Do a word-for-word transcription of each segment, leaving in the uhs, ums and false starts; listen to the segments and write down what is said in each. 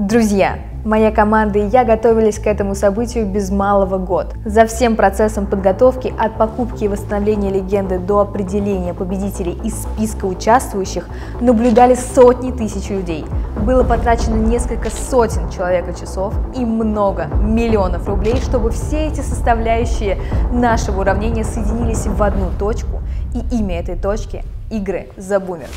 Друзья, моя команда и я готовились к этому событию без малого год. За всем процессом подготовки, от покупки и восстановления легенды до определения победителей из списка участвующих, наблюдали сотни тысяч людей. Было потрачено несколько сотен человека-часов и много миллионов рублей, чтобы все эти составляющие нашего уравнения соединились в одну точку, и имя этой точки – игры за бумер.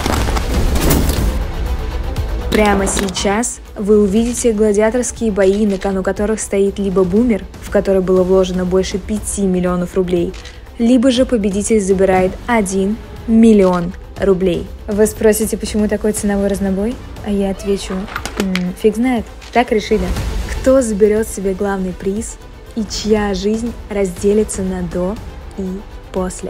Прямо сейчас вы увидите гладиаторские бои, на кону которых стоит либо бумер, в который было вложено больше пяти миллионов рублей, либо же победитель забирает один миллион рублей. Вы спросите, почему такой ценовой разнобой? А я отвечу, м-м, фиг знает, так решили. Кто заберет себе главный приз и чья жизнь разделится на до и после?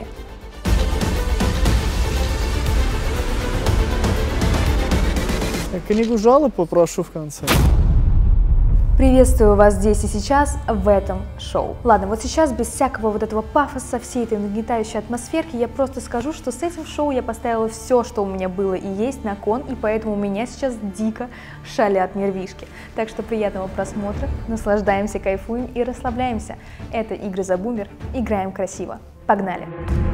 Книгу жалоб попрошу в конце. Приветствую вас здесь и сейчас в этом шоу. Ладно, вот сейчас без всякого вот этого пафоса, всей этой нагнетающей атмосферки, я просто скажу, что с этим шоу я поставила все, что у меня было и есть на кон, и поэтому у меня сейчас дико шалят нервишки. Так что приятного просмотра, наслаждаемся, кайфуем и расслабляемся. Это игры за бумер, играем красиво. Погнали!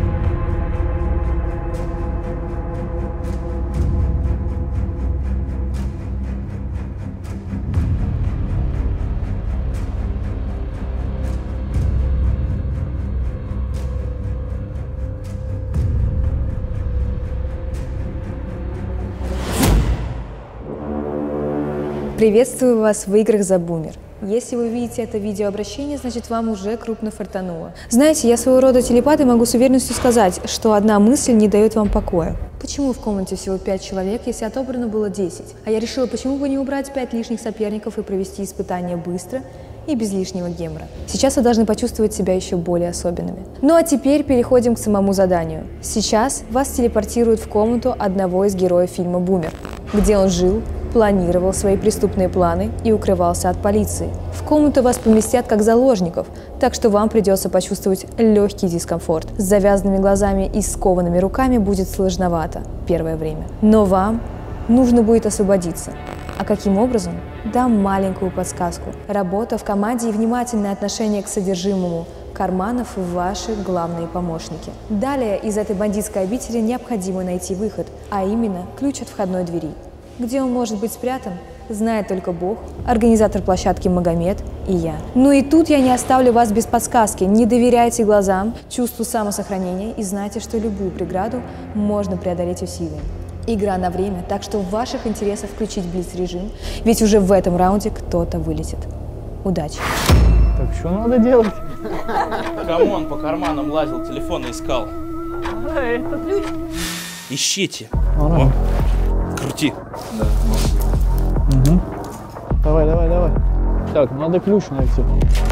Приветствую вас в играх за бумер. Если вы видите это видеообращение, значит вам уже крупно фартануло. Знаете, я своего рода телепат и могу с уверенностью сказать, что одна мысль не дает вам покоя. Почему в комнате всего пять человек, если отобрано было десять? А я решила, почему бы не убрать пять лишних соперников и провести испытания быстро и без лишнего гемора. Сейчас вы должны почувствовать себя еще более особенными. Ну а теперь переходим к самому заданию. Сейчас вас телепортируют в комнату одного из героев фильма «Бумер», где он жил, планировал свои преступные планы и укрывался от полиции. В комнату вас поместят как заложников, так что вам придется почувствовать легкий дискомфорт. С завязанными глазами и скованными руками будет сложновато первое время. Но вам нужно будет освободиться. А каким образом? Дам маленькую подсказку. Работа в команде и внимательное отношение к содержимому карманов – ваши главные помощники. Далее из этой бандитской обители необходимо найти выход, а именно ключ от входной двери. Где он может быть спрятан, знает только Бог, организатор площадки Магомед и я. Ну и тут я не оставлю вас без подсказки. Не доверяйте глазам, чувству самосохранения и знайте, что любую преграду можно преодолеть усилием. Игра на время, так что в ваших интересах включить блиц-режим, ведь уже в этом раунде кто-то вылетит. Удачи! Так что надо делать? Кому он по карманам лазил, телефоны искал? А, это ключ. Ищите. Ага. Крути. Да. Угу. Давай, давай, давай. Так, надо ключ найти.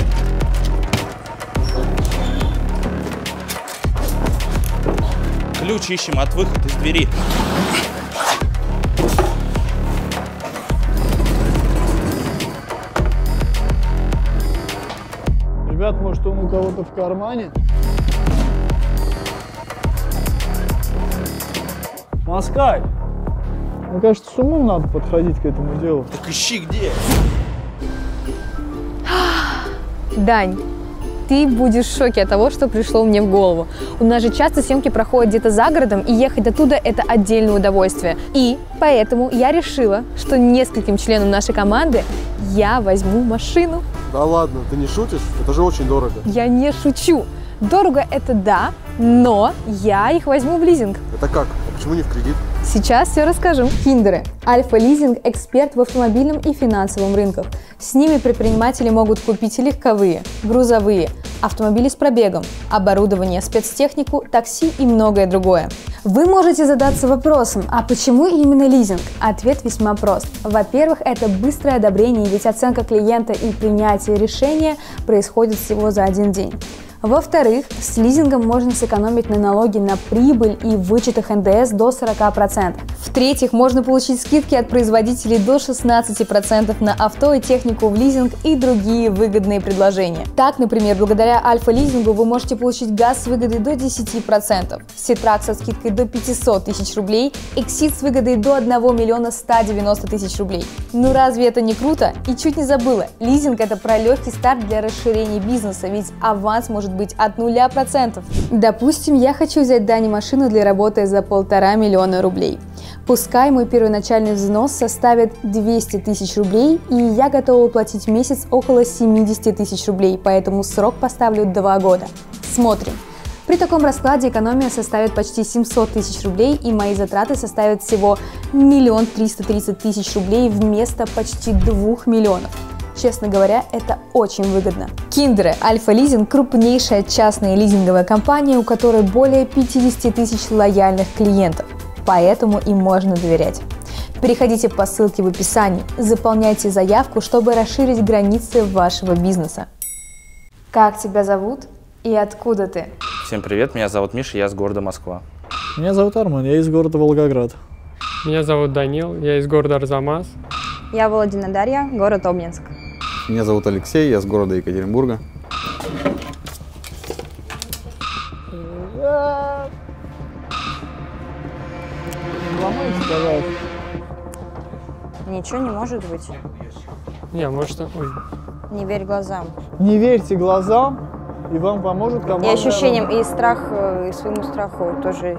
Ключ ищем от выхода из двери. Ребят, может он у кого-то в кармане? Москаль! Мне кажется, с умом надо подходить к этому делу. Так ищи где? Дань, ты будешь в шоке от того, что пришло мне в голову. У нас же часто съемки проходят где-то за городом, и ехать оттуда – это отдельное удовольствие. И поэтому я решила, что нескольким членам нашей команды я возьму машину. Да ладно, ты не шутишь? Это же очень дорого. Я не шучу. Дорого – это да, но я их возьму в лизинг. Это как? А почему не в кредит? Сейчас все расскажу. Киндеры. Альфа-лизинг – эксперт в автомобильном и финансовом рынках. С ними предприниматели могут купить легковые, грузовые, автомобили с пробегом, оборудование, спецтехнику, такси и многое другое. Вы можете задаться вопросом, а почему именно лизинг? Ответ весьма прост. Во-первых, это быстрое одобрение, ведь оценка клиента и принятие решения происходит всего за один день. Во-вторых, с лизингом можно сэкономить на налоге на прибыль и вычетах эн дэ эс до сорока процентов. В-третьих, можно получить скидки от производителей до шестнадцати процентов на авто и технику в лизинг и другие выгодные предложения. Так, например, благодаря Альфа-лизингу вы можете получить газ с выгодой до десяти процентов, Ситрак со скидкой до пятисот тысяч рублей, Эксид с выгодой до одного миллиона ста девяноста тысяч рублей. Ну разве это не круто? И чуть не забыла, лизинг — это про легкий старт для расширения бизнеса, ведь аванс может быть от нуля процентов. Допустим, я хочу взять Дане машину для работы за полтора миллиона рублей. Пускай мой первоначальный взнос составит двести тысяч рублей, и я готова платить в месяц около семидесяти тысяч рублей, поэтому срок поставлю два года. Смотрим. При таком раскладе экономия составит почти семьсот тысяч рублей, и мои затраты составят всего миллион триста тридцать тысяч рублей вместо почти двух миллионов. Честно говоря, это очень выгодно. Киндеры Альфа-лизинг – крупнейшая частная лизинговая компания, у которой более пятидесяти тысяч лояльных клиентов, поэтому им можно доверять. Переходите по ссылке в описании, заполняйте заявку, чтобы расширить границы вашего бизнеса. Как тебя зовут и откуда ты? Всем привет, меня зовут Миша, я из города Москва. Меня зовут Арман, я из города Волгоград. Меня зовут Данил, я из города Арзамас. Я Володина Дарья, город Обнинск. Меня зовут Алексей, я из города Екатеринбурга. Ничего не может быть. Не, может, ой. Не верь глазам. Не верьте глазам, и вам поможет команда. И ощущениям, и страх, и своему страху тоже.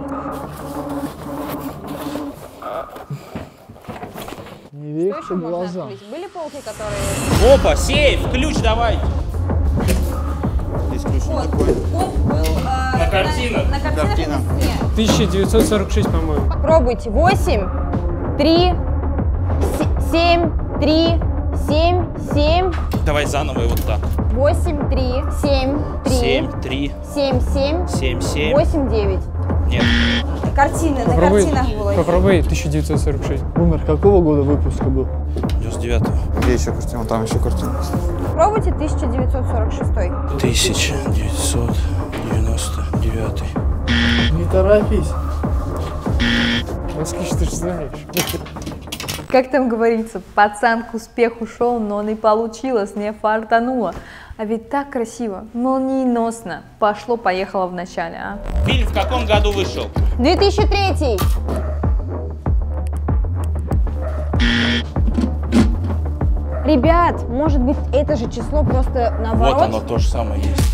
Не верьте глазам. Были полки, которые... Опа, сейф, ключ давайте. Здесь ключ не такой. На картинах. На картинах на стене. тысяча девятьсот сорок шесть, по-моему. Пробуйте. восемь, три, семь, три, семь, семь. Давай заново и вот так. восемь, три, семь, три, Семь, три, семь, семь, семь, семь. восемь, девять. Нет. Картины, на Попробуй, картинах было. попробуй тысяча девятьсот сорок шесть. Умер, какого года выпуска был? девяносто девятого. Где еще картина? Там еще картина. Пробуйте тысяча девятьсот сорок шесть. тысяча девятьсот девяносто девятый. Не торопись. Москвич, ты же знаешь. Как там говорится, пацан к успеху шел, но не получилось, не фартануло. А ведь так красиво, молниеносно. Пошло-поехало в начале, а? Фильм в каком году вышел? две тысячи третий. Ребят, может быть, это же число просто наоборот? Вот оно, то же самое есть.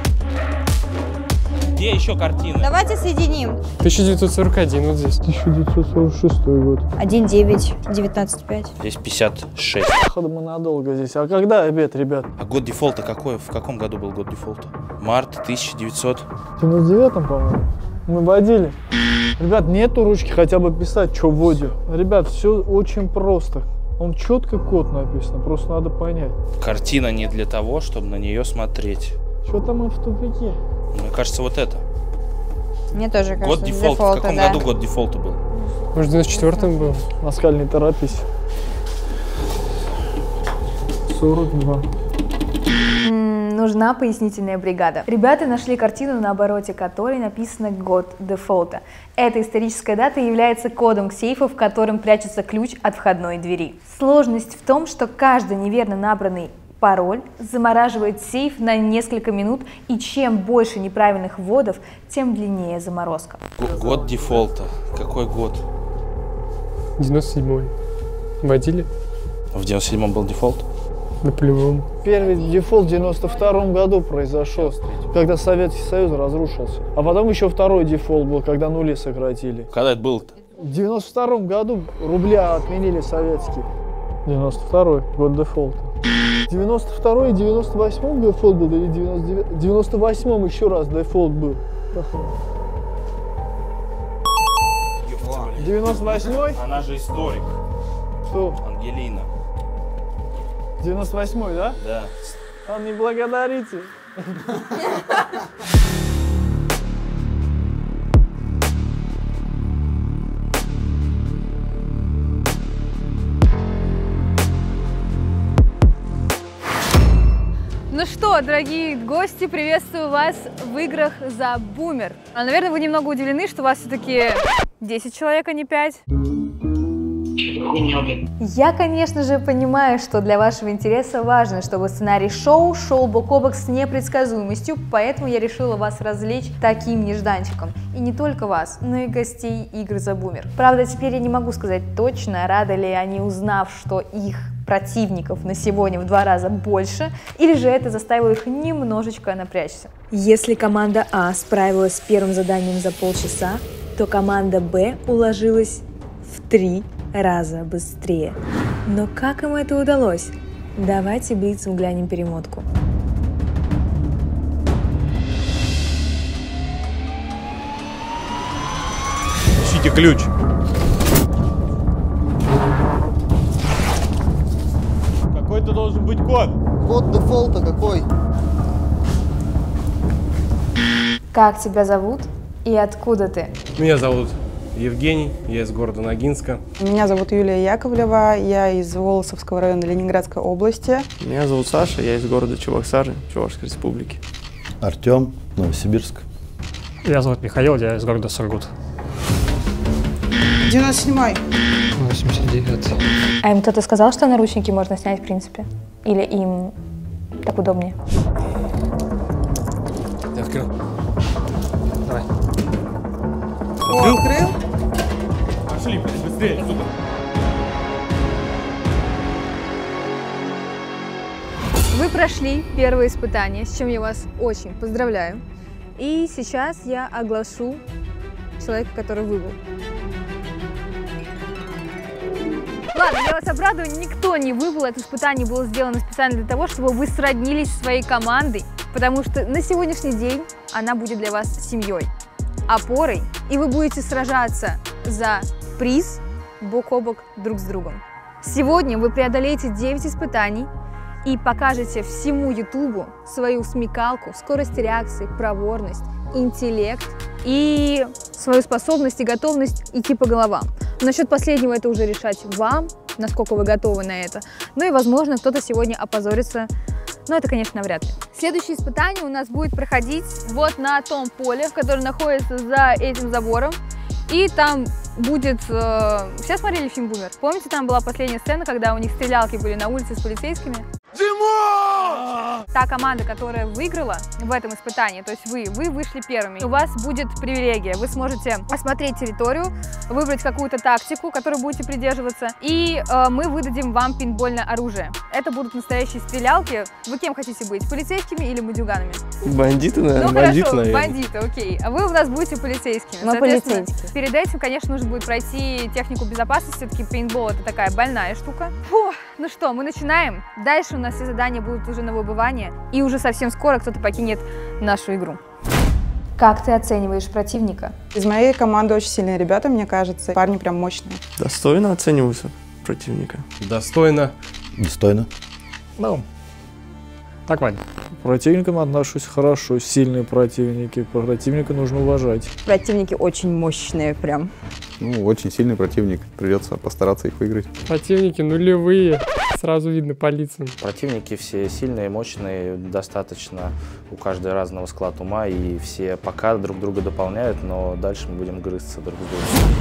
Где еще картины? Давайте соединим. тысяча девятьсот сорок один, вот здесь. тысяча девятьсот сорок шестой год. один, девять, девятнадцать, пять. Здесь пятьдесят шесть. Походу мы надолго здесь. А когда обед, ребят? А год дефолта какой? В каком году был год дефолта? Март тысяча девятьсот. В девяносто девятом, по-моему. Мы водили. Ребят, нету ручки хотя бы писать, что вводим. Ребят, все очень просто. Он четко код написан, просто надо понять. Картина не для того, чтобы на нее смотреть. Что там мы в тупике? Мне кажется, вот это. Мне тоже кажется, Год дефолта. дефолта, В каком да. году год дефолта был? Может, в девяносто четвёртом был? Москаль, не торопись. сорок два. М, нужна пояснительная бригада. Ребята нашли картину, на обороте которой написано год дефолта. Эта историческая дата является кодом к сейфу, в котором прячется ключ от входной двери. Сложность в том, что каждый неверно набранный пароль замораживает сейф на несколько минут, и чем больше неправильных вводов, тем длиннее заморозка. Г- Год дефолта. Какой год? девяносто седьмой. Водили? В девяносто седьмом был дефолт? Да по-любому. Первый дефолт в девяносто втором году произошел, когда Советский Союз разрушился. А потом еще второй дефолт был, когда нули сократили. Когда это было-то? В девяносто втором году рубля отменили советские. девяносто второй год дефолта. девяносто второй и девяносто восьмом дефолт был, или девяносто девятом? В девяносто восьмом еще раз дефолт был. девяносто восьмой? Она же историк. Что? Ангелина. девяносто восьмой, да? Да. А не благодарите. Ну что что, дорогие гости, приветствую вас в играх за Бумер. А, наверное, вы немного удивлены, что у вас все-таки десять человек, а не пять. Я, конечно же, понимаю, что для вашего интереса важно, чтобы сценарий шоу шел бок о бок с непредсказуемостью, поэтому я решила вас развлечь таким нежданчиком. И не только вас, но и гостей игр за Бумер. Правда, теперь я не могу сказать точно, рады ли они, узнав, что их противников на сегодня в два раза больше, или же это заставило их немножечко напрячься. Если команда А справилась с первым заданием за полчаса, то команда Б уложилась в три раза быстрее. Но как им это удалось? Давайте блицом глянем перемотку. Ищите ключ. Какой-то должен быть код. Код дефолта какой? Как тебя зовут и откуда ты? Меня зовут Евгений, я из города Ногинска. Меня зовут Юлия Яковлева, я из Волосовского района Ленинградской области. Меня зовут Саша, я из города Чувашсары, Чувашской республики. Артем, Новосибирск. Меня зовут Михаил, я из города Сургут. девяносто седьмой. восемьдесят девятый. А им кто-то сказал, что наручники можно снять в принципе? Или им так удобнее? Ты открыл? Давай. О, открыл? Пошли, быстрее, отсюда. Вы прошли первое испытание, с чем я вас очень поздравляю. И сейчас я оглашу человека, который выбыл. Ладно, я вас обрадую, никто не выбыл. Это испытание было сделано специально для того, чтобы вы сроднились со своей командой, потому что на сегодняшний день она будет для вас семьей, опорой, и вы будете сражаться за приз бок о бок друг с другом. Сегодня вы преодолеете девять испытаний и покажете всему Ютубу свою смекалку, скорость реакции, проворность, интеллект и свою способность и готовность идти по головам. Насчет последнего это уже решать вам, насколько вы готовы на это. Ну и, возможно, кто-то сегодня опозорится, но это, конечно, навряд ли. Следующее испытание у нас будет проходить вот на том поле, которое находится за этим забором. И там будет... Э, все смотрели фильм «Бумер»? Помните, там была последняя сцена, когда у них стрелялки были на улице с полицейскими? Димон! Та команда, которая выиграла в этом испытании, то есть вы, вы вышли первыми. У вас будет привилегия. Вы сможете осмотреть территорию, выбрать какую-то тактику, которую будете придерживаться, и э, мы выдадим вам пейнтбольное оружие. Это будут настоящие стрелялки. Вы кем хотите быть? Полицейскими или мудюганами? Бандиты, наверное. Ну бандиты, хорошо, наверное. бандиты, окей. А вы у нас будете полицейскими. Мы полицейские. Перед этим, конечно, нужно будет пройти технику безопасности. Все-таки пейнтбол — это такая больная штука. Фу, ну что, мы начинаем. Дальше у нас все задания будут уже на выбывание. И уже совсем скоро кто-то покинет нашу игру. Как ты оцениваешь противника? Из моей команды очень сильные ребята, мне кажется. Парни прям мощные. Достойно оцениваются противника. Достойно. Достойно. Ну, так, Вань. К противникам отношусь хорошо, сильные противники, противника нужно уважать. Противники очень мощные прям. Ну, очень сильный противник, придется постараться их выиграть. Противники нулевые, сразу видно по лицам. Противники все сильные, мощные, достаточно, у каждого разного склад ума, и все пока друг друга дополняют, но дальше мы будем грызться друг с другом.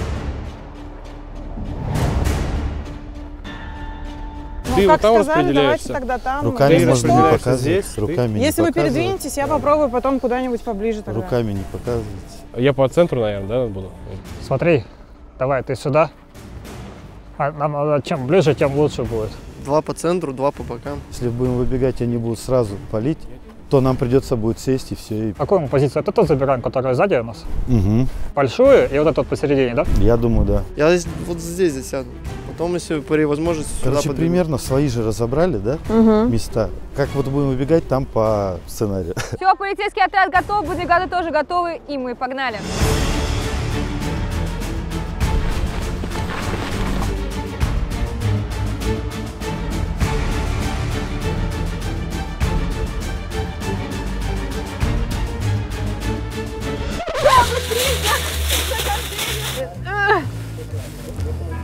Ну, Ты как вот там сказали, давайте распределяешься. тогда там. Руками Если можно что, не распределяешься показывать. здесь, Руками не Если вы показывать. передвинетесь, я попробую потом куда-нибудь поближе тогда. Руками не показывать. Я по центру, наверное, да, буду? Смотри, давай ты сюда. А нам надо чем ближе, тем лучше будет. Два по центру, два по бокам. Если будем выбегать, они будут сразу палить, то нам придется будет сесть и все. И... Какую мы позицию? Это тот забираем, который сзади у нас? Угу. Большую и вот этот вот посередине, да? Я думаю, да. Я здесь, вот здесь засяду. Потом, если при возможности, сюда Короче, подвигу. примерно свои же разобрали, да, Угу. места. Как вот будем выбегать, там по сценарию. Все, полицейский отряд готов, бодигады тоже готовы, и мы погнали.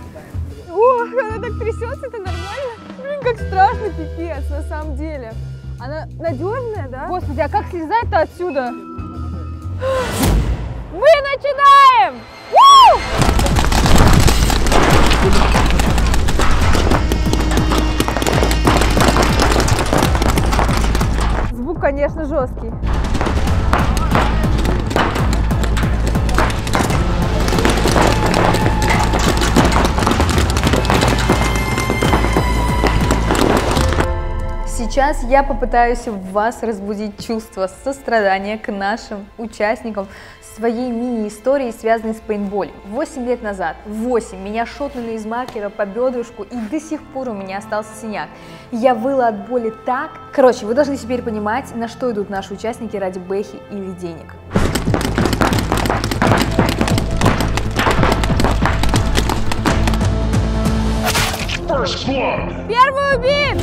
Ох, она так трясется, это нормально? Блин, как страшно, пипец, на самом деле. Она надежная, да? Господи, а как слезать-то отсюда? Мы начинаем! У! Звук, конечно, жесткий. Сейчас я попытаюсь в вас разбудить чувство сострадания к нашим участникам своей мини-истории, связанной с пейнтболем. восемь лет назад, восемь, меня шотнули из маркера по бедрышку, и до сих пор у меня остался синяк. Я выла от боли так. Короче, вы должны теперь понимать, на что идут наши участники ради бэхи или денег. Первый убит!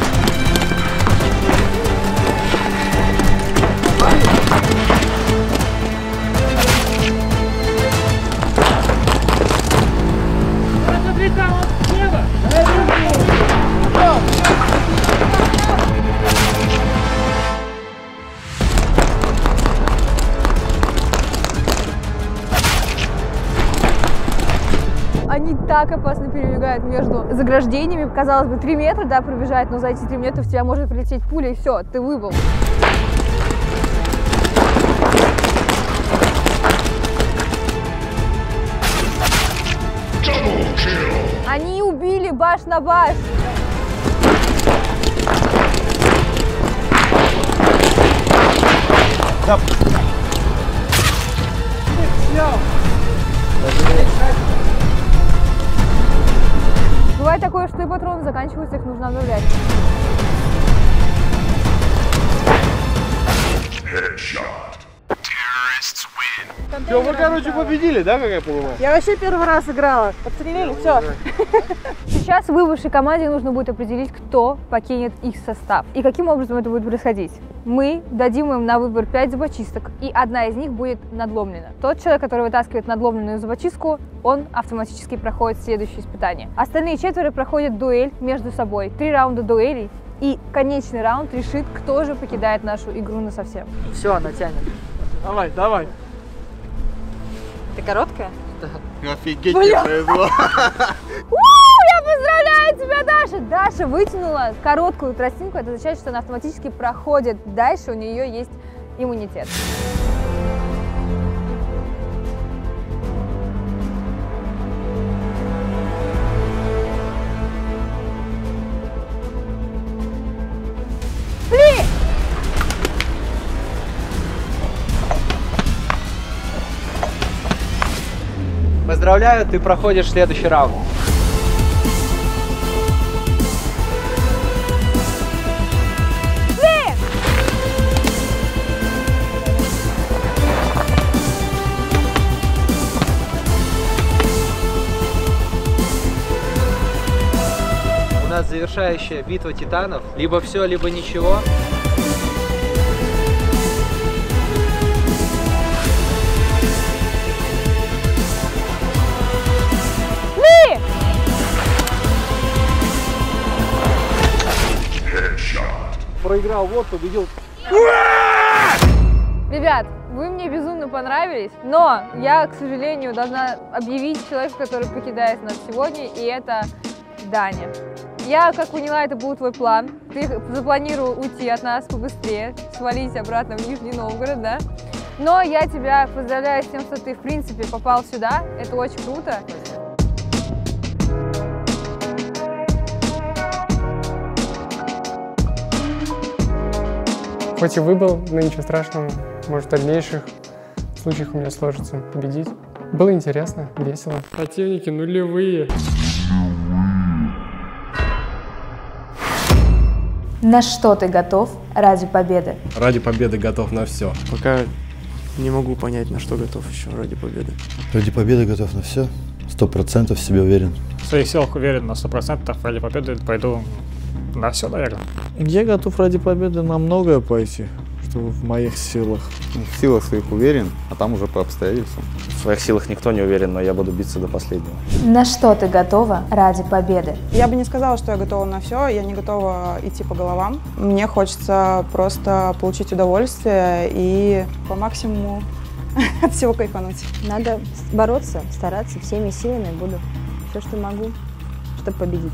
Они так опасно перебегают между заграждениями. Казалось бы, три метра, да, пробежать, но за эти три метра в тебя может прилететь пуля, и все, ты выбыл. Они убили баш на баш. Да. Бывает такое, что и патроны заканчиваются, их нужно обновлять. Все, вы, короче, победили, да, как я понимаю? Я вообще первый раз играла. Подстрелили, все. Сейчас выбывшей команде нужно будет определить, кто покинет их состав. И каким образом это будет происходить. Мы дадим им на выбор пять зубочисток, и одна из них будет надломлена. Тот человек, который вытаскивает надломленную зубочистку, он автоматически проходит следующее испытание. Остальные четверо проходят дуэль между собой. Три раунда дуэлей, и конечный раунд решит, кто же покидает нашу игру насовсем. Все, она тянет. Давай, давай. Ты короткая? Офигеть, я произвела. Я поздравляю тебя, Даша! Даша вытянула короткую тростинку, это означает, что она автоматически проходит дальше, у нее есть иммунитет. Пли! Поздравляю, ты проходишь следующий раунд. У нас завершающая битва титанов. Либо все, либо ничего. Проиграл, вот, победил. Ребят, вы мне безумно понравились, но я, к сожалению, должна объявить человека, который покидает нас сегодня, и это Даня. Я, как поняла, это был твой план. Ты запланировал уйти от нас побыстрее, свалить обратно в Нижний Новгород, да? Но я тебя поздравляю с тем, что ты, в принципе, попал сюда. Это очень круто. Хоть и выбыл, но ничего страшного. Может, в дальнейших случаях у меня сложится победить. Было интересно, весело. Противники нулевые. На что ты готов ради победы? Ради победы готов на все. Пока не могу понять, на что готов еще ради победы. Ради победы готов на все. Сто процентов в себе уверен. В своих силах уверен на сто процентов. Ради победы пойду на все, наверное. Я готов ради победы на многое пойти. что в моих силах. В силах своих уверен, а там уже по обстоятельствам. В своих силах никто не уверен, но я буду биться до последнего. На что ты готова ради победы? Я бы не сказала, что я готова на все, я не готова идти по головам. Мне хочется просто получить удовольствие и по максимуму от всего кайфануть. Надо бороться, стараться всеми силами, буду все, что могу, чтобы победить.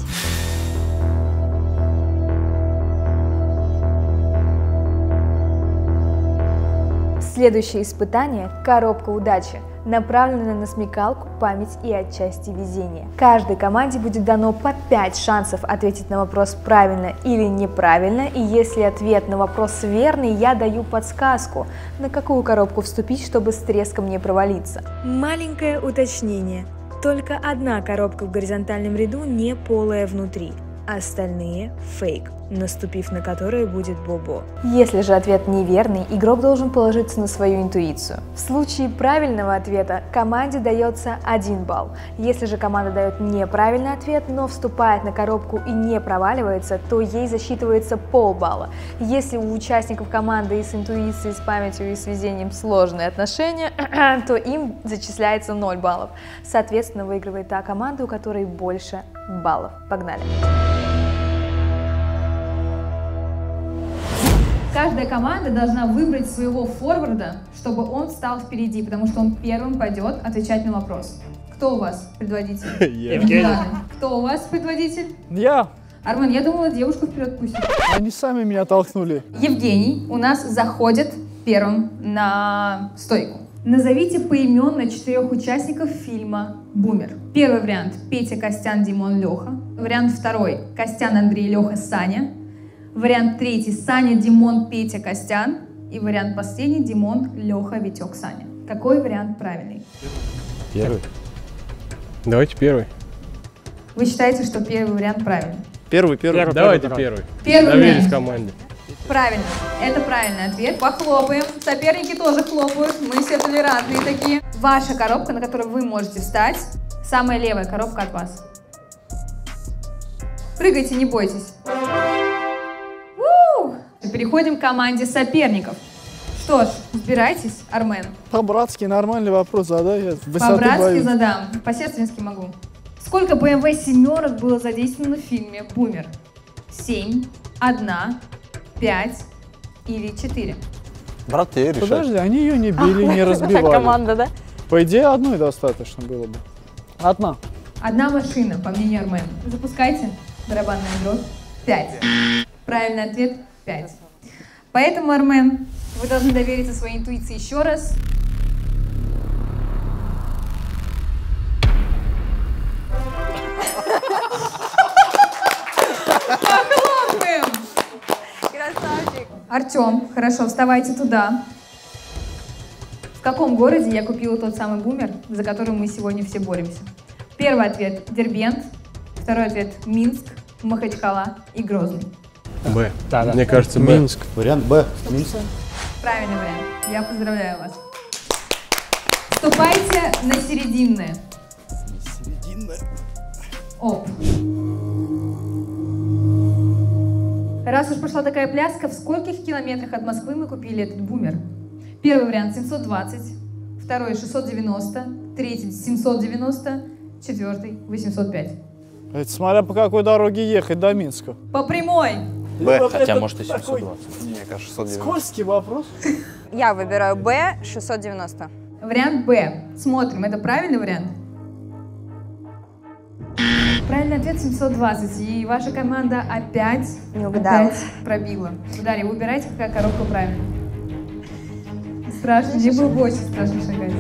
Следующее испытание – коробка удачи, направленная на смекалку, память и отчасти везение. Каждой команде будет дано по пять шансов ответить на вопрос правильно или неправильно, и если ответ на вопрос верный, я даю подсказку, на какую коробку вступить, чтобы с треском не провалиться. Маленькое уточнение. Только одна коробка в горизонтальном ряду не полая внутри, остальные – фейк, наступив на которые будет бобо. Если же ответ неверный, игрок должен положиться на свою интуицию. В случае правильного ответа команде дается один балл. Если же команда дает неправильный ответ, но вступает на коробку и не проваливается, то ей засчитывается полбалла. Если у участников команды и с интуицией, с памятью и с везением сложные отношения, то им зачисляется ноль баллов. Соответственно, выигрывает та команда, у которой больше баллов. Погнали! Каждая команда должна выбрать своего форварда, чтобы он встал впереди, потому что он первым пойдет отвечать на вопрос. Кто у вас предводитель? Евгений. Кто у вас предводитель? Я. Армен, я думала, девушку вперед пустить. Они сами меня толкнули. Евгений у нас заходит первым на стойку. Назовите поименно четырех участников фильма «Бумер». Первый вариант – Петя, Костян, Димон, Леха. Вариант второй – Костян, Андрей, Леха, Саня. Вариант третий – Саня, Димон, Петя, Костян. И вариант последний – Димон, Леха, Витек, Саня. Какой вариант правильный? Первый. Давайте первый. Вы считаете, что первый вариант правильный? Первый, первый. первый Давайте первый. Первый, первый Доверюсь вариант. команде. Правильно. Это правильный ответ. Похлопаем. Соперники тоже хлопают. Мы все толерантные такие. Ваша коробка, на которой вы можете встать, самая левая коробка от вас. Прыгайте, не бойтесь. Переходим к команде соперников. Что ж, разбирайтесь, Армен. По-братски нормальный вопрос задай, я По-братски задам, по-сестрински могу. Сколько бэ эм вэ семерок было задействовано в фильме «Бумер»? Семь, одна, пять или четыре? Брат, тебе решать. Подожди, они ее не били, не разбивали. Команда, да? По идее, одной достаточно было бы. Одна. Одна машина, по мнению Армена. Запускайте. Барабанная дробь. Пять. Правильный ответ – пять. Поэтому, Армен, вы должны довериться своей интуиции еще раз. Похлопаем! Красавчик! Артем, хорошо, вставайте туда. В каком городе я купила тот самый бумер, за который мы сегодня все боремся? Первый ответ – Дербент. Второй ответ – Минск, Махачкала и Грозный. Б. Да, да. Мне кажется, Б. Минск. Вариант Б. Минск. Правильный вариант. Я поздравляю вас. Вступайте на серединное. Серединное. Оп. Раз уж пошла такая пляска, в скольких километрах от Москвы мы купили этот бумер? Первый вариант семьсот двадцать, второй шестьсот девяносто, третий семьсот девяносто, четвертый восемьсот пять. Это смотря по какой дороге ехать до Минска. По прямой. Б, хотя может и семьсот двадцать. Мне кажется, шестьсот девяносто. Скользкий вопрос. Я выбираю Б, шестьсот девяносто. Вариант Б. Смотрим, это правильный вариант? Правильный ответ семьсот двадцать. И ваша команда опять, Не угадала. опять пробила. Дарья, выбирайте, какая коробка правильная. Страшно, мне было бы очень страшно шагать.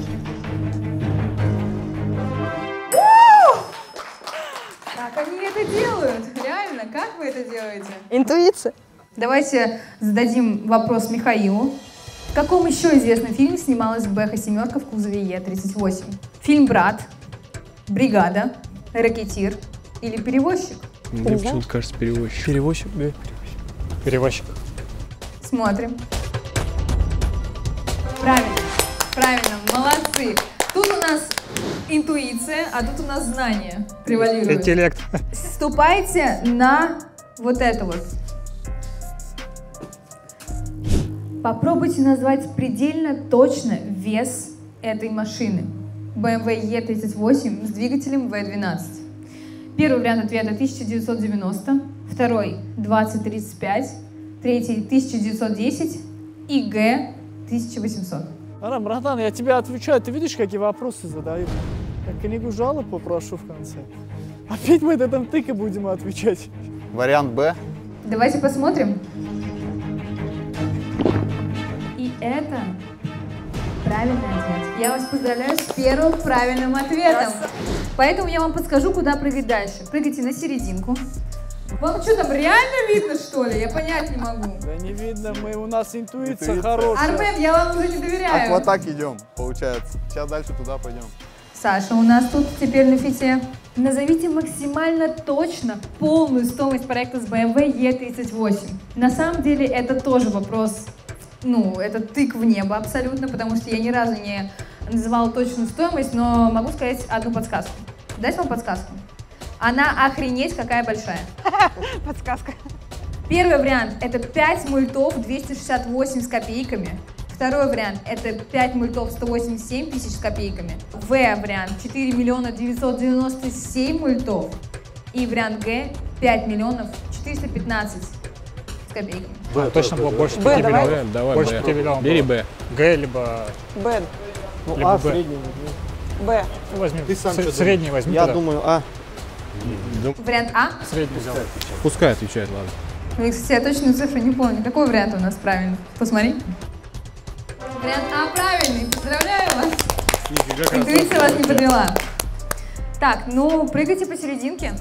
Как они это делают? Реально, как вы это делаете? Интуиция. Давайте зададим вопрос Михаилу. В каком еще известном фильме снималась Бэха семерка в кузове Е тридцать восемь? Фильм «Брат», «Бригада», «Ракетир» или «Перевозчик»? Мне почему-то кажется перевозчик. Перевозчик, да. Перевозчик. Смотрим. Правильно, правильно, молодцы. Тут у нас интуиция, а тут у нас знание превалирует. Интеллект. Ступайте на вот это вот. Попробуйте назвать предельно точно вес этой машины. бэ эм вэ е тридцать восемь с двигателем вэ двенадцать. Первый вариант ответа тысяча девятьсот девяносто, второй двадцать тридцать пять, третий тысяча девятьсот десять и Г тысяча восемьсот. Арам, братан, я тебе отвечаю, ты видишь, какие вопросы задают? Я книгу жалоб попрошу в конце. Опять мы от этом тыка будем отвечать. Вариант Б. Давайте посмотрим. И это правильный ответ. Я вас поздравляю с первым правильным ответом. Поэтому я вам подскажу, куда прыгать дальше. Прыгайте на серединку. Вам что там, реально видно, что ли? Я понять не могу. Да не видно, мы, у нас интуиция, Интуиция. хорошая. Армен, я вам уже не доверяю. А вот так идем, получается. Сейчас дальше туда пойдем. Саша, у нас тут теперь на фите. Назовите максимально точно полную стоимость проекта с бэ эм вэ е тридцать восемь. На самом деле это тоже вопрос, ну, это тык в небо абсолютно, потому что я ни разу не называла точную стоимость, но могу сказать одну подсказку. Дать вам подсказку? Она охренеть какая большая. Подсказка. Первый вариант – это пять мультов двести шестьдесят восемь с копейками. Второй вариант – это пять мультов сто восемьдесят семь тысяч с копейками. В вариант – четыре миллиона девятьсот девяносто семь мультов. И вариант Г – пять миллионов четыреста пятнадцать с копейками. Б, точно было больше Б, пяти давай. миллионов. Давай, Больше Б. пяти миллионов. Бери было. Б. Г, либо, Б. Ну, либо а Б. средний. Б. Ну, возьми, Ты сам с- что средний возьми Я тогда. думаю, а. Вариант А? Средний взял. Пускай отвечает, ладно. Ну, кстати, я точную цифру не помню. Какой вариант у нас правильный? Посмотри. Вариант А правильный. Поздравляю вас. Нифига Интуиция вас не подвела. Так, ну, прыгайте посерединке.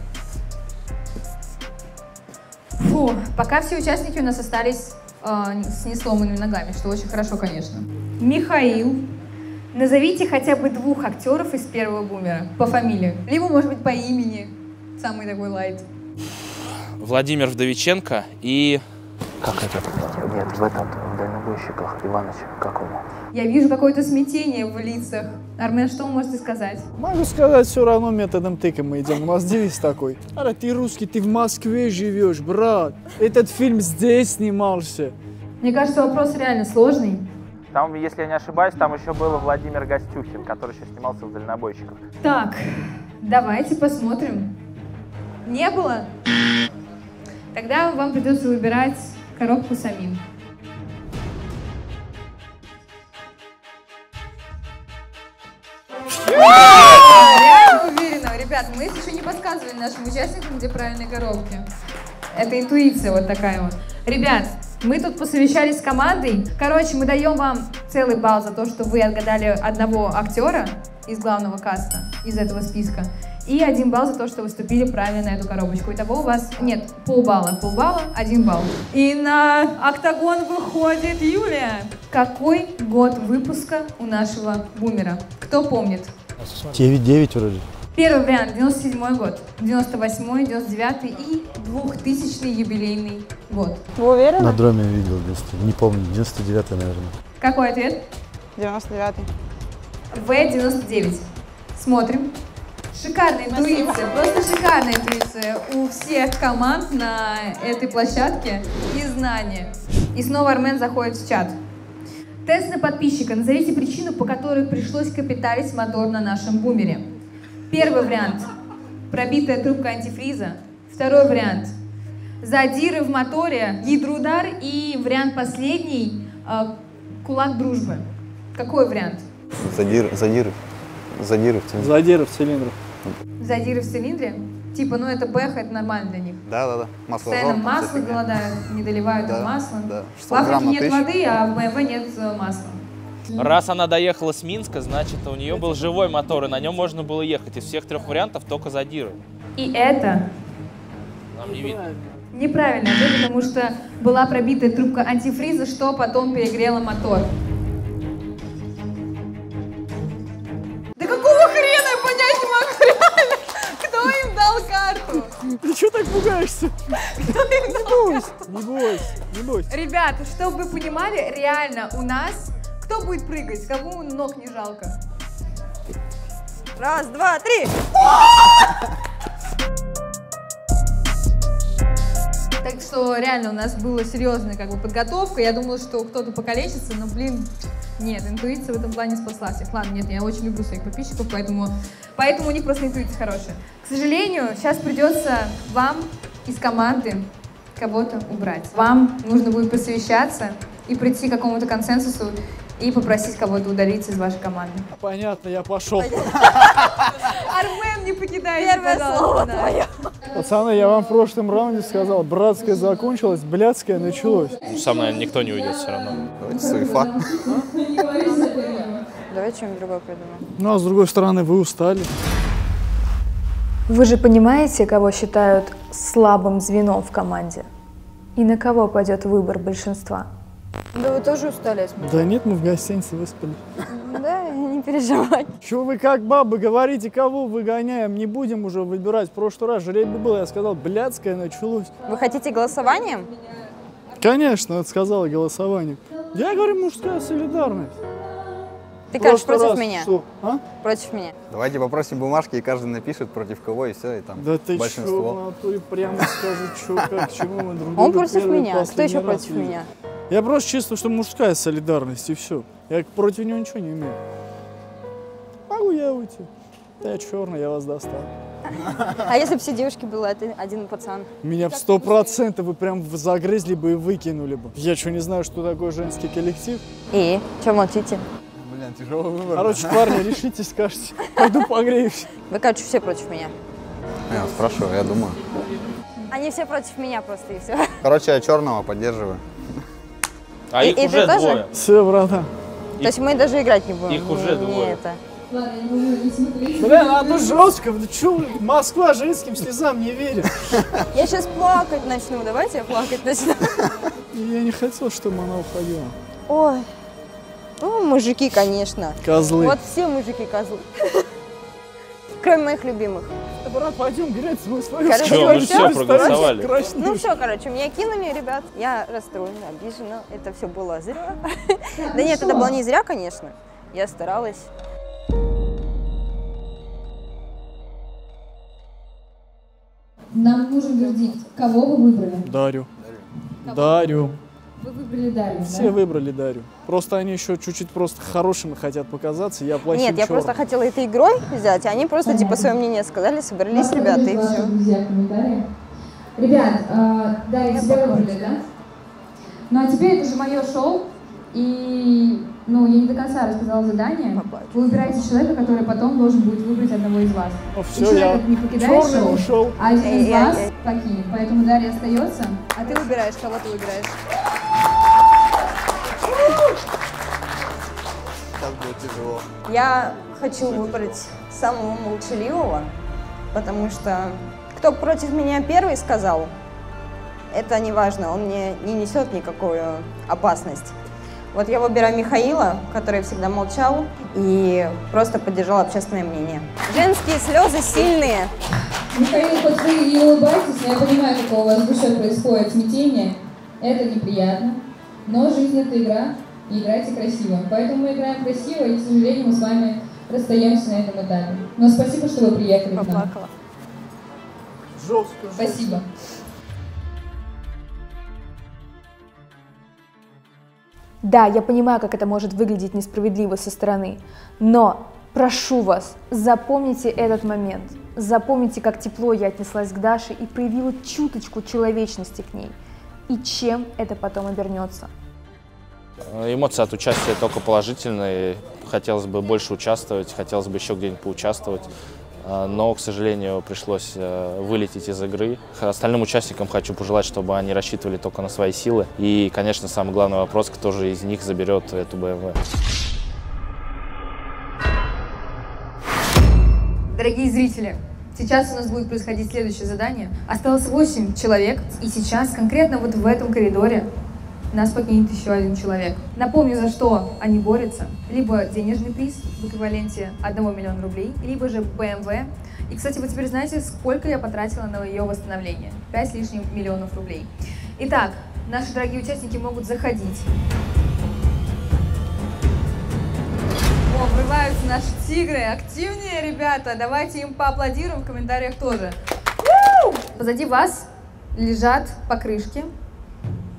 Фу, пока все участники у нас остались э, с несломанными ногами, что очень хорошо, конечно. Михаил, назовите хотя бы двух актеров из первого бумера по фамилии. Либо, может быть, по имени. Самый такой лайт. Владимир Вдовиченко и... Как это? Нет, в этом, в дальнобойщиках. Иваныч, как он? Я вижу какое-то смятение в лицах. Армен, что вы можете сказать? Могу сказать, все равно методом тыка мы идем. У нас девиз такой. Ара, ты русский, ты в Москве живешь, брат. Этот фильм здесь снимался. Мне кажется, вопрос реально сложный. Там, если я не ошибаюсь, там еще был Владимир Гостюхин, который еще снимался в «Дальнобойщиках». Так, давайте посмотрим. Не было? Тогда вам придется выбирать коробку самим. Реально уверена. Ребят, мы еще не подсказывали нашим участникам, где правильные коробки. Это интуиция вот такая вот. Ребят, мы тут посовещались с командой. Короче, мы даем вам целый балл за то, что вы отгадали одного актера из главного каста, из этого списка. И один балл за то, что вы вступили правильно на эту коробочку. Итого у вас, нет, полбалла, полбалла, один балл. И на октагон выходит Юлия. Какой год выпуска у нашего бумера? Кто помнит? девять девять вроде. Первый вариант – девяносто седьмой год, девяносто восьмой, девяносто девятый и двухтысячный юбилейный год. Вы уверены? На дроме видел, девяносто, не помню, девяносто девятый, наверное. Какой ответ? девяносто девятый. В девяносто девять. Смотрим. Шикарная интуиция, просто шикарная интуиция у всех команд на этой площадке и знания. И снова Армен заходит в чат. Тест на подписчика. Назовите причину, по которой пришлось капиталить мотор на нашем бумере. Первый вариант – пробитая трубка антифриза. Второй вариант – задиры в моторе, гидроудар. И вариант последний э, – кулак дружбы. Какой вариант? Задир, задиры. Задиры в цилиндре. Задиры в цилиндре. Задиры в цилиндре? Типа, ну это бэха, это нормально для них. Да, да, да. Масло. Постоянно масло голодают, не доливают Да, им масло. да. В Африке нет тысячу. воды, а в бэ эм вэ нет э, масла. Раз она доехала с Минска, значит, у нее был живой мотор, и на нем можно было ехать. Из всех трех вариантов только задиры. И это Нам не видно. неправильно, ответ, потому что была пробитая трубка антифриза, что потом перегрело мотор. Да какого хрена я понять не могу, реально? Кто им дал карту? Ты что так пугаешься? Кто им дал карту? Не бойся, не бойся. Ребята, чтобы вы понимали, реально у нас кто будет прыгать, кому ног не жалко? Раз, два, три! Так что что реально у нас была серьезная как бы подготовка. Я думала, что кто-то покалечится, но, блин, нет, интуиция в этом плане спасла всех. Ладно, нет, я очень люблю своих подписчиков, поэтому, поэтому у них просто интуиция хорошая. К сожалению, сейчас придется вам из команды кого-то убрать. Вам нужно будет посовещаться и прийти к какому-то консенсусу и попросить кого-то удалиться из вашей команды. Понятно, я пошел. Армен, не покидайте, Первое слово твое. Пацаны, я вам в прошлом раунде сказал, братское закончилось, блядское началось. Со мной никто не уйдет все равно. Давайте суефа. Давай что-нибудь другое придумаем. Ну, а с другой стороны, вы устали. Вы же понимаете, кого считают слабым звеном в команде? И на кого пойдет выбор большинства? Да вы тоже устали, я смотрю. Да нет, мы в гостинице выспали. Да, не переживай. Чего вы как бабы говорите, кого выгоняем? Не будем уже выбирать. В прошлый раз жребий был, я сказал, блядское началось. Вы хотите голосованием? Конечно, это сказала голосование. Я говорю, мужская солидарность. Ты кажешь, против раз, меня? Что? А? Против меня. Давайте попросим бумажки, и каждый напишет, против кого, и все, и там да ты большинство. чё, в натуре прямо скажи, чё, как, чему мы друг друга Он против первый, меня. Кто еще против видим. меня? Я просто чувствую, что мужская солидарность, и все. Я против него ничего не имею. Могу я уйти. Я черный, я вас достал. А если бы все девушки были, а ты один пацан? Меня в сто процентов вы прям загрызли бы и выкинули бы. Я что, не знаю, что такое женский коллектив? И? Че молчите? Блин, тяжелый выбор. Короче, парни, решитесь, скажете. Пойду погреюсь. Вы, короче, все против меня. Я спрашиваю, я думаю. Они все против меня просто, и все. Короче, я черного поддерживаю. А И- их и уже ты тоже? двое. Все, братан. То есть мы даже играть не будем? Их уже Не- не двое. это. Блин, а ну жестко, ну чё, вы, Москва женским слезам не верит. Я сейчас плакать начну, давайте я плакать начну. Я не хотел, чтобы она уходила. Ой, ну мужики, конечно. Козлы. Вот все мужики козлы. Кроме моих любимых. Да, брат, пойдем гулять, мы свою Короче, Чё, мы все проголосовали. Ну все, короче, меня кинули, ребят. Я расстроена, обижена. Это все было зря. Да нет, это было не зря, конечно. Я старалась. Нам нужен вердикт. Кого вы выбрали? Дарью. Дарью. Вы выбрали Дарью, Все выбрали Дарью. Просто они еще чуть-чуть просто хорошими хотят показаться, я плохим Нет, я черным. просто хотела это игрой взять, а они просто типа свое мнение сказали, собрались ребята и все. Ребят, э, Дарья, тебя выбрали, да? Ну а теперь это же мое шоу, и ну, я не до конца рассказала задание. Вы выбираете человека, который потом должен будет выбрать одного из вас. Ну, И все, человек я не покидает черный шоу, ушел. а один из Эй, вас эй, эй. покинет. Поэтому Дарья остается. А ты выбираешь, кого ты выбираешь? Сейчас будет тяжело. Я хочу выбрать самого молчаливого, потому что кто против меня первый сказал, это не важно, он мне не несет никакую опасность. Вот я выбираю Михаила, который всегда молчал и просто поддержал общественное мнение. Женские слезы сильные. Михаил, хоть вы и улыбаетесь, но я понимаю, какое у вас в душе происходит смятение. Это неприятно, но жизнь — это игра, и играйте красиво. Поэтому мы играем красиво, и, к сожалению, мы с вами расстаемся на этом этапе. Но спасибо, что вы приехали к нам. Поплакала. Жестко. Спасибо. Да, я понимаю, как это может выглядеть несправедливо со стороны, но прошу вас, запомните этот момент. Запомните, как тепло я отнеслась к Даше и проявила чуточку человечности к ней. И чем это потом обернется. Эмоции от участия только положительные. Хотелось бы больше участвовать, хотелось бы еще где-нибудь поучаствовать. Но, к сожалению, пришлось вылететь из игры. Остальным участникам хочу пожелать, чтобы они рассчитывали только на свои силы. И, конечно, самый главный вопрос, кто же из них заберет эту бэ эм вэ. Дорогие зрители, сейчас у нас будет происходить следующее задание. Осталось восемь человек, и сейчас, конкретно вот в этом коридоре, нас покинет еще один человек. Напомню, за что они борются. Либо денежный приз в эквиваленте одного миллиона рублей, либо же бэ эм вэ. И, кстати, вы теперь знаете, сколько я потратила на ее восстановление. пять с лишним миллионов рублей. Итак, наши дорогие участники могут заходить. О, врываются наши тигры. Активнее, ребята. Давайте им поаплодируем в комментариях тоже. Позади вас лежат покрышки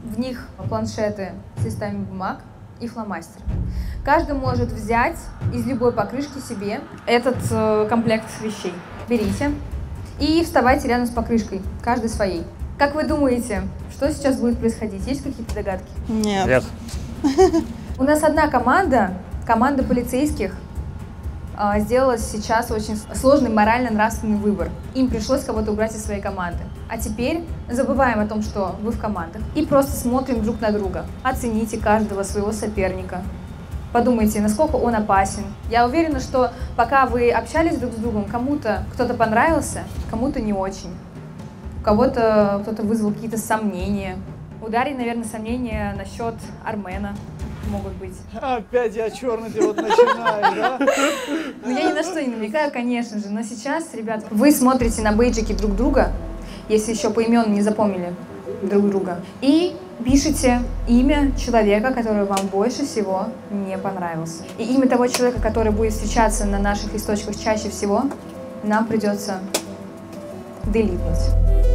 В них планшеты с листами бумаг и фломастеры. Каждый может взять из любой покрышки себе этот э, комплект вещей. Берите и вставайте рядом с покрышкой, каждый своей. Как вы думаете, что сейчас будет происходить? Есть какие-то догадки? Нет. Нет. У нас одна команда, команда полицейских, э, сделала сейчас очень сложный морально-нравственный выбор. Им пришлось кого-то убрать из своей команды. А теперь забываем о том, что вы в командах, и просто смотрим друг на друга. Оцените каждого своего соперника. Подумайте, насколько он опасен. Я уверена, что пока вы общались друг с другом, кому-то кто-то понравился, кому-то не очень. У кого-то кто-то вызвал какие-то сомнения. У Дарьи, наверное, сомнения насчет Армена могут быть. Опять я черный вот начинаю, да? Ну, я ни на что не намекаю, конечно же. Но сейчас, ребята, вы смотрите на бейджики друг друга, если еще поименно не запомнили друг друга, и пишите имя человека, который вам больше всего не понравился. И имя того человека, который будет встречаться на наших листочках чаще всего, нам придется делитнуть.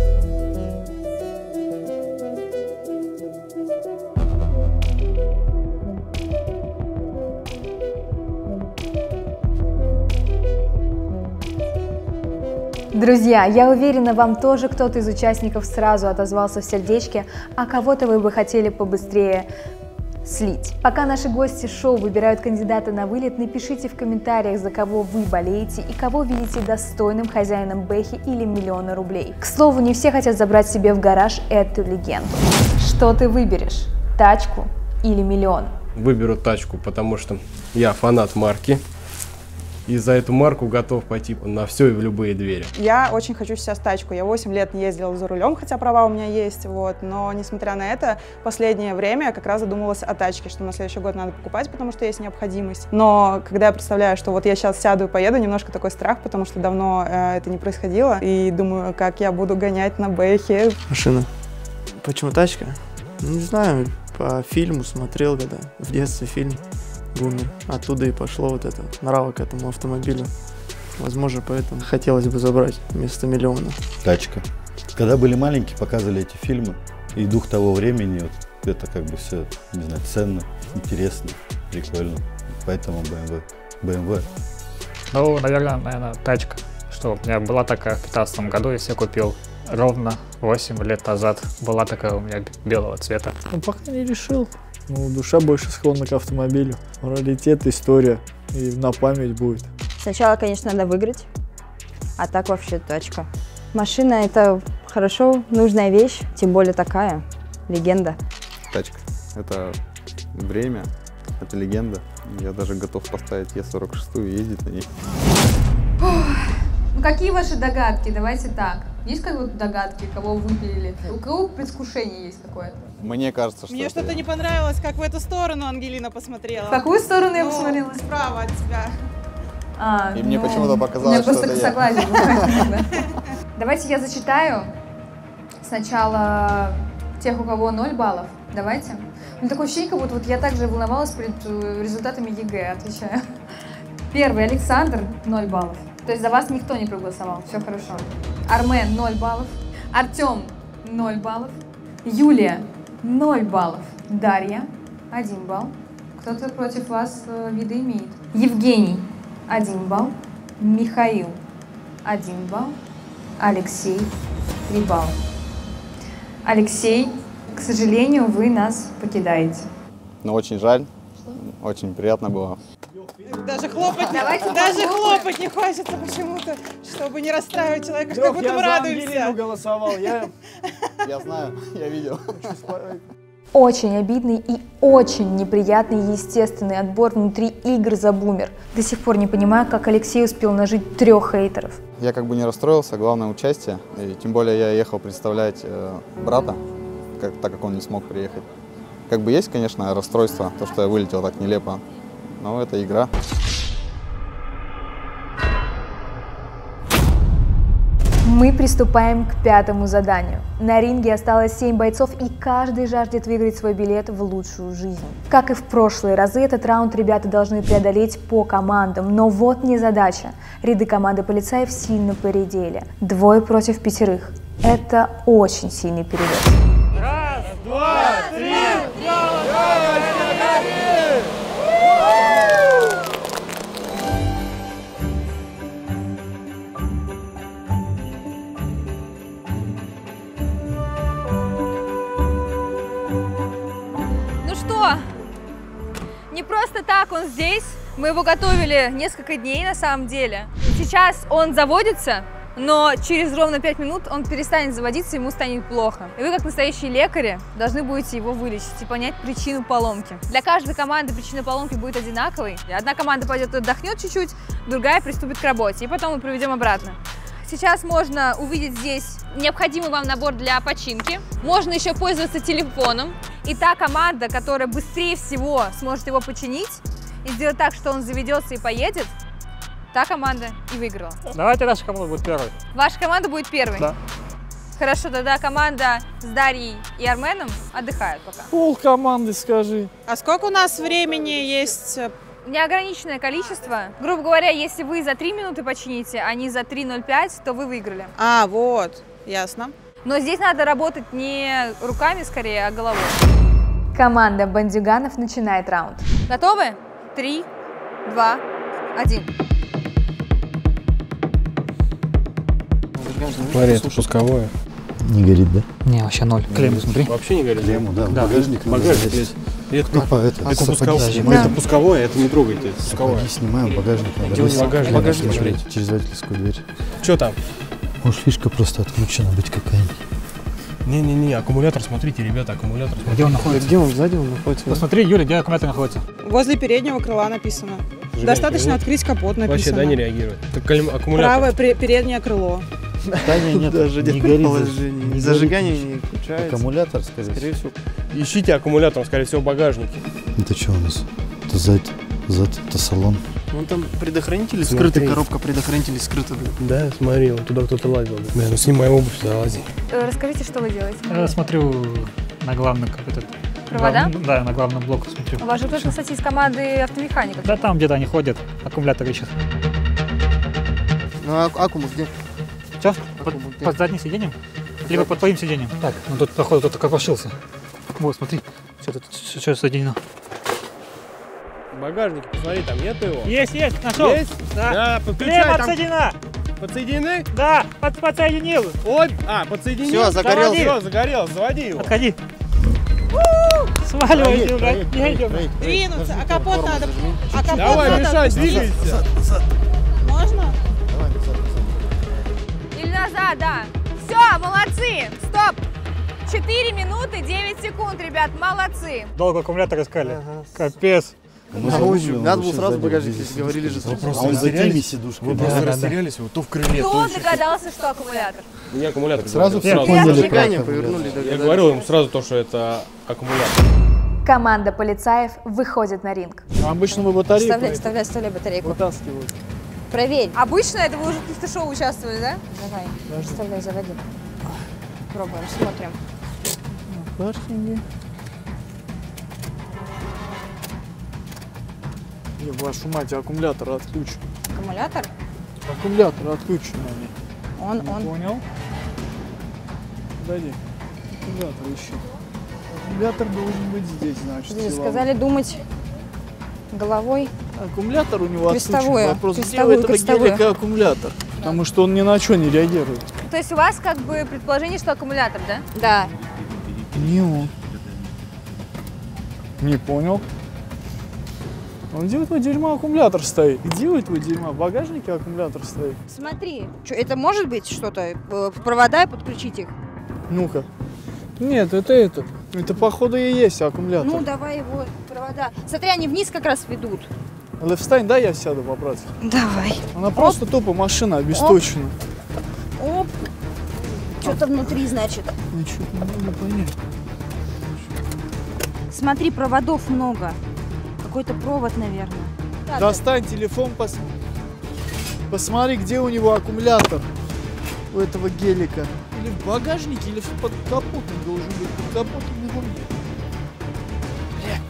Друзья, я уверена, вам тоже кто-то из участников сразу отозвался в сердечке, а кого-то вы бы хотели побыстрее слить. Пока наши гости шоу выбирают кандидата на вылет, напишите в комментариях, за кого вы болеете и кого видите достойным хозяином Бэхи или миллиона рублей. К слову, не все хотят забрать себе в гараж эту легенду. Что ты выберешь? Тачку или миллион? Выберу тачку, потому что я фанат марки. И за эту марку готов пойти на все и в любые двери. Я очень хочу сейчас тачку. Я восемь лет не ездила за рулем, хотя права у меня есть. Вот. Но, несмотря на это, последнее время я как раз задумалась о тачке, что на следующий год надо покупать, потому что есть необходимость. Но когда я представляю, что вот я сейчас сяду и поеду, немножко такой страх, потому что давно э, это не происходило. И думаю, как я буду гонять на Бэхе. Машина. Почему тачка? Не знаю, по фильму смотрел, когда в детстве фильм. Бумер. Оттуда и пошло вот это нрава к этому автомобилю. Возможно, поэтому хотелось бы забрать вместо миллиона. Тачка. Когда были маленькие, показывали эти фильмы, и дух того времени, вот, это как бы все, не знаю, ценно, интересно, прикольно. Поэтому бэ эм вэ. бэ эм вэ. Ну, наверное, наверное, тачка. Что у меня была такая в пятнадцатом году, если я купил ровно восемь лет назад. Была такая у меня белого цвета. Ну, пока не решил. Ну, душа больше склонна к автомобилю. Раритет, история. И на память будет. Сначала, конечно, надо выиграть, а так вообще тачка. Машина — это хорошо, нужная вещь, тем более такая, легенда. Тачка. Это время, это легенда. Я даже готов поставить Е сорок шесть и ездить на ней. Ну, какие ваши догадки? Давайте так. Есть какие-то догадки, кого выпилили? У кого предвкушение есть какое-то? Мне кажется, что Мне что-то я. не понравилось, как в эту сторону Ангелина посмотрела. В какую сторону я Ну, посмотрела? Справа от тебя. А, И мне ну, почему-то показалось, у меня просто что это я. согласие было. Давайте я зачитаю сначала тех, у кого ноль баллов. Давайте. Ну, такое ощущение, как будто вот я также волновалась перед э, результатами ЕГЭ, отвечаю. Первый, Александр, ноль баллов. То есть за вас никто не проголосовал, все хорошо. Армен, ноль баллов. Артем, ноль баллов. Юлия, ноль баллов. Дарья, один балл. Кто-то против вас э, виды имеет. Евгений, один балл. Михаил, один балл. Алексей, три балла. Алексей, к сожалению, вы нас покидаете. Но очень жаль. Очень приятно было. Даже хлопать, Давайте даже похлопаем. хлопать не хочется почему-то, чтобы не расстраивать человека, как Лёх, будто я мы за радуемся. Ангелину голосовал. Я Я знаю, я видел. Очень обидный и очень неприятный естественный отбор внутри игр за бумер. До сих пор не понимаю, как Алексей успел нажить трех хейтеров. Я как бы не расстроился, главное участие. И тем более я ехал представлять э, брата, как, так как он не смог приехать. Как бы есть, конечно, расстройство, то, что я вылетел так нелепо, но это игра. Мы приступаем к пятому заданию. На ринге осталось семь бойцов, и каждый жаждет выиграть свой билет в лучшую жизнь. Как и в прошлые разы, этот раунд ребята должны преодолеть по командам. Но вот незадача. Ряды команды полицаев сильно поредели. Двое против пятерых. Это очень сильный перевес. Раз, два, просто так он здесь. Мы его готовили несколько дней на самом деле. Сейчас он заводится, но через ровно пять минут он перестанет заводиться, ему станет плохо. И вы, как настоящие лекари, должны будете его вылечить и понять причину поломки. Для каждой команды причина поломки будет одинаковой. Одна команда пойдет отдохнет чуть-чуть, другая приступит к работе. И потом мы проведем обратно. Сейчас можно увидеть здесь необходимый вам набор для починки. Можно еще пользоваться телефоном. И та команда, которая быстрее всего сможет его починить и сделать так, что он заведется и поедет, та команда и выиграла. Давайте наша команда будет первой. Ваша команда будет первой? Да. Хорошо, тогда команда с Дарьей и Арменом отдыхают пока. Пол команды скажи. А сколько у нас времени есть? Неограниченное количество. Грубо говоря, если вы за три минуты почините, а не за три ноль пять, то вы выиграли. А, вот, ясно. Но здесь надо работать не руками скорее, а головой. Команда бандюганов начинает раунд. Готовы? Три, два, один. Смотри, это пусковое. Не горит, да? Не, вообще ноль. Клемму смотри. Вообще не горит? Клемму, да, да. багажник. Багажник есть. Это, Опа, это, это, это пусковое. сапоги Да. Это пусковое, это не трогайте, это пусковое. Сапоги снимаем, багажник надо. Где у него багажник? Багажник смотреть через водительскую дверь. Что там? Может, фишка просто отключена быть какая-нибудь. Не-не-не, аккумулятор, смотрите, ребята, аккумулятор. Смотрите. Где он находится? Где он? Сзади он находится? Посмотри, Юля, где аккумулятор находится? Возле переднего крыла написано. Зажигание Достаточно нет? открыть капот, написано. Вообще, да, не реагирует. Так, аккумулятор. Правое пре- переднее крыло. Таня нет, Даже не не горит горит. положение. Не Зажигание горит. не включается. Аккумулятор, скорее, Скорее всего. Ищите аккумулятор, скорее всего, в багажнике. Это что у нас? Это зад, зад, это салон. Вон там предохранители Смотри. скрыты, коробка предохранителей скрыта. Да, смотри, вот туда кто-то лазил. Бля, ну снимай обувь, туда лази. Расскажите, что вы делаете? Я смотрю на главный как этот. Провода? главный- да, на главном блоке смотрю. У вас же кто-то, кстати, из команды автомехаников. Да там где-то они ходят, аккумулятор ищут. Ну а аккумус где? Что? Под, под задним сиденьем? Либо под твоим сиденьем. Так, ну тут, походу, кто-то копошился. Вот, смотри, что тут что соединено. В багажнике, посмотри, там нет его? Есть, есть, нашел. Есть? Да. Да, подключай. Клемма там- отсоединена. Подсоединены? Да, под, подсоединил. Вот, а, подсоединил. Всё, загорелся. Все, загорелся, заводи его. Отходи. Сваливайте, блядь, не идем. Двинуться, а капот надо. А капот Давай, надо. мешай, двигайся. Можно? Или назад, да. Все, молодцы. Стоп. четыре минуты девять секунд, ребят, молодцы. Долго аккумулятор искали. Капец. Мы А, загуглили, он надо было вообще сразу сзади багажник, здесь. если говорили же. Вы просто А он за теми растерялись. сидушками. Вы просто Да, да, да. растерялись, вот то в крыле, то Кто еще. догадался, что аккумулятор? Не аккумулятор. Сразу говорил, все поняли. поняли. Зажигание про повернули. аккумулятор. Я догадались. говорил им сразу то, что это аккумулятор. Команда полицаев выходит на ринг. Обычно вы батарейку Вставляй, вставляй, вставляй батарейку. вытаскиваете. Проверь. Обычно это вы уже в каких-то шоу участвовали, да? Давай, вставляй, заводи. Пробуем, смотрим. Паркинги. Еб вашу мать, аккумулятор отключен. Аккумулятор? Аккумулятор отключен. Он, Не он. понял? Подожди. Аккумулятор ищи. Аккумулятор должен быть здесь, значит. Здесь силовой. сказали думать головой. Аккумулятор у него Крестовую, отключен. Вопрос, где у крестовую, этого крестовую. гелика аккумулятор? Потому что он ни на что не реагирует. То есть у вас как бы предположение, что аккумулятор, да? Да. Не он. Не понял. Он где у этого дерьма аккумулятор стоит? Где у этого дерьма? В багажнике аккумулятор стоит. Смотри, что, это может быть что-то? Э, Провода и подключить их? Ну-ка. Нет, это этот. Это походу и есть аккумулятор. Ну, давай его провода. Смотри, они вниз как раз ведут. Але встань, дай я сяду по-братски. Давай. Она просто тупо машина обесточена. Оп. Что-то внутри, значит. Ничего не могу понять. Смотри, проводов много. Какой-то провод, наверное. Так, Достань телефон, пос... посмотри, где у него аккумулятор. У этого гелика. Или в багажнике, или под капотом должен быть. Под капотом его нет. Бля.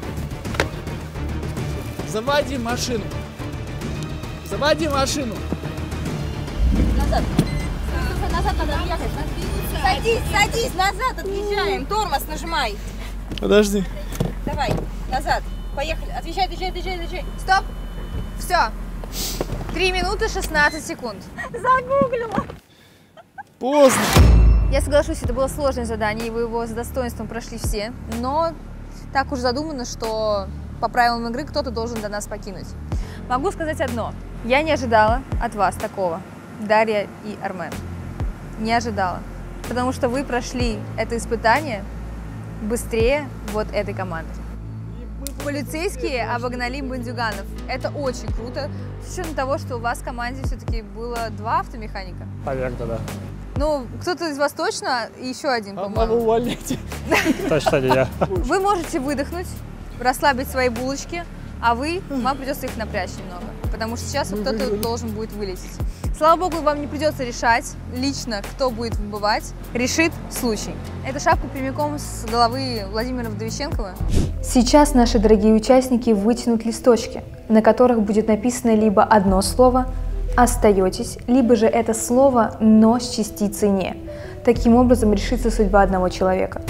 Заводи машину. Заводи машину. Назад. Назад надо отъехать. Садись, садись, назад отъезжаем. Тормоз нажимай. Подожди. Давай, назад. Поехали. Отъезжай, отъезжай, отъезжай, отъезжай. Стоп. Все. три минуты шестнадцать секунд. Загуглила. Поздно. Я соглашусь, это было сложное задание, и вы его с достоинством прошли все. Но так уж задумано, что по правилам игры кто-то должен до нас покинуть. Могу сказать одно. Я не ожидала от вас такого, Дарья и Армен. Не ожидала. Потому что вы прошли это испытание быстрее вот этой команды. Полицейские обогнали бандюганов. Это очень круто. С учетом того, что у вас в команде все-таки было два автомеханика. Наверное, да. Ну, кто-то из вас точно, и еще один, по-моему. Маму увольняйте. Точно не я. Вы можете выдохнуть, расслабить свои булочки, а вы, вам придется их напрячь немного, потому что сейчас вот кто-то должен будет вылететь. Слава богу, вам не придется решать лично, кто будет выбывать, решит случай. Эта шапка прямиком с головы Владимира Вдовиченкова. Сейчас наши дорогие участники вытянут листочки, на которых будет написано либо одно слово «остаетесь», либо же это слово «но» с частицей «не». Таким образом решится судьба одного человека.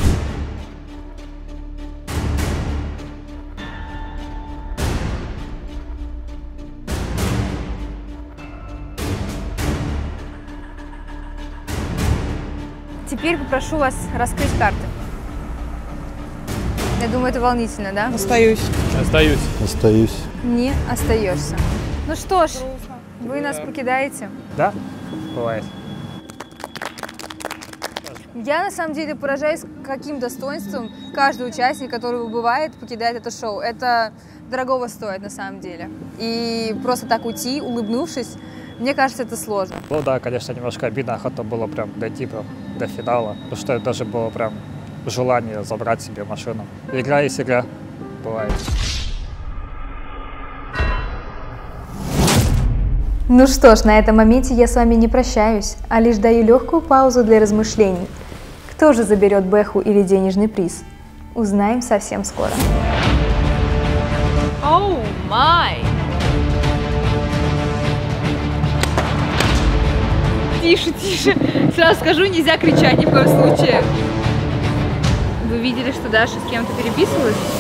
Теперь попрошу вас раскрыть карты. Я думаю, это волнительно, да? Остаюсь. Остаюсь. Остаюсь. Не остаешься. Ну что ж, вы нас покидаете. Да, бывает. Я на самом деле поражаюсь, каким достоинством каждый участник, который выбывает, покидает это шоу. Это дорогого стоит на самом деле. И просто так уйти, улыбнувшись, мне кажется, это сложно. Ну да, конечно, немножко обидно, охота было прям дойти прям до финала, потому что это даже было прям желание забрать себе машину. Игра есть игра, бывает. Ну что ж, на этом моменте я с вами не прощаюсь, а лишь даю легкую паузу для размышлений. Кто же заберет бэху или денежный приз? Узнаем совсем скоро. Оу май! Тише, тише. Сразу скажу, нельзя кричать ни в коем случае. Вы видели, что Даша с кем-то переписывалась?